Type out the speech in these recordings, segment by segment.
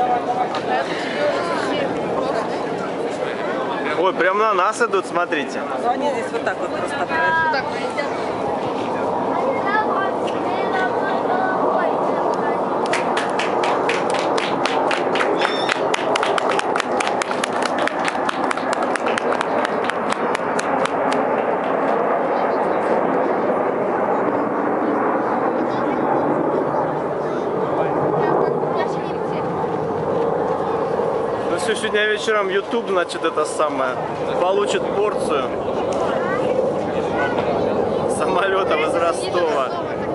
Ой, прям на нас идут, смотрите. Ну, они здесь вот так вот просто проезжают. Вот так пролетят. Сегодня вечером YouTube, значит, это самое, получит порцию самолетов из Ростова.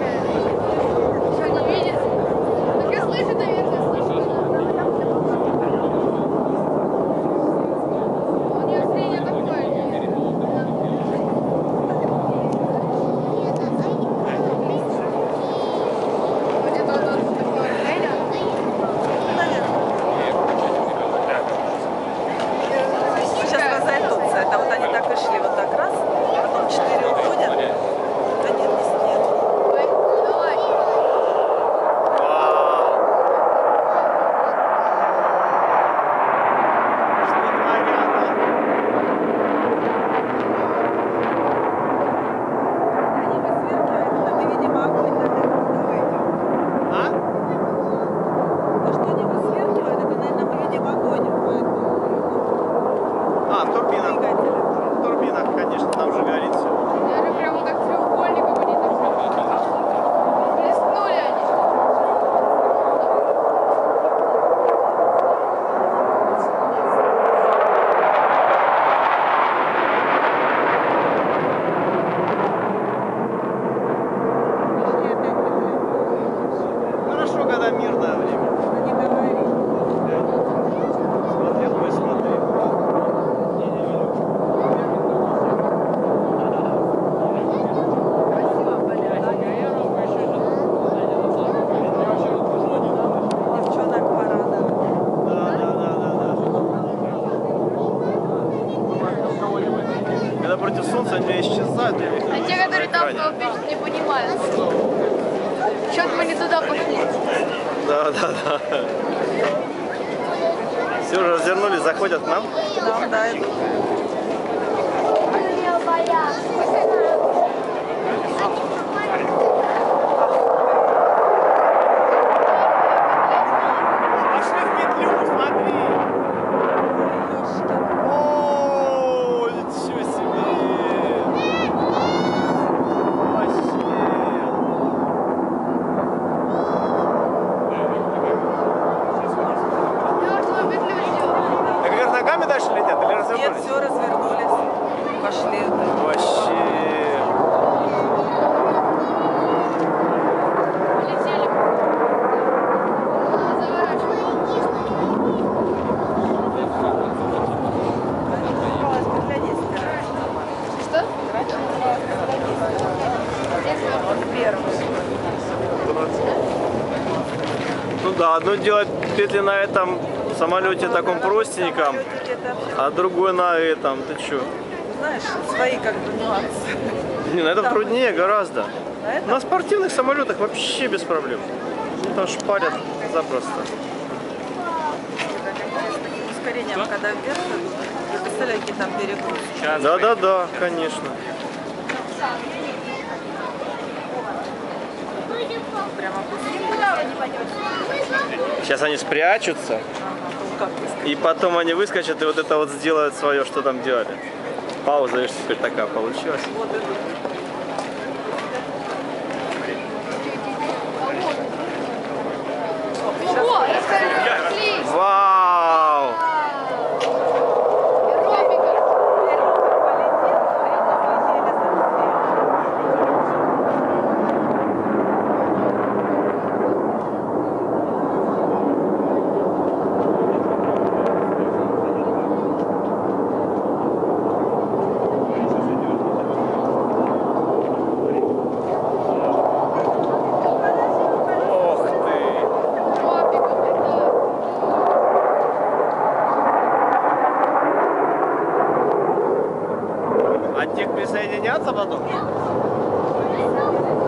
Против солнца они исчезают. А те, которые там пишут, не понимают. Что-то мы не туда пошли. Да. Все уже развернулись, заходят к нам. Да. Нет, все, развернулись. Пошли. Вообще. Полетели. Что? Ну да, одно делать петли на этом самолете таком простеньком, а другой на этом. Ты чё? Знаешь, свои как бы нюансы. Не, на этом труднее гораздо. На На спортивных самолетах вообще без проблем. Они там шпарят запросто. Ускорением, когда вверх идут, вы представляете, какие там перегрузки. Да, конечно. Прямо Сейчас они спрячутся, и потом они выскочат и вот это вот сделают свое, что там делали. Пауза, видишь, теперь такая получилась. Вау! А те присоединятся потом?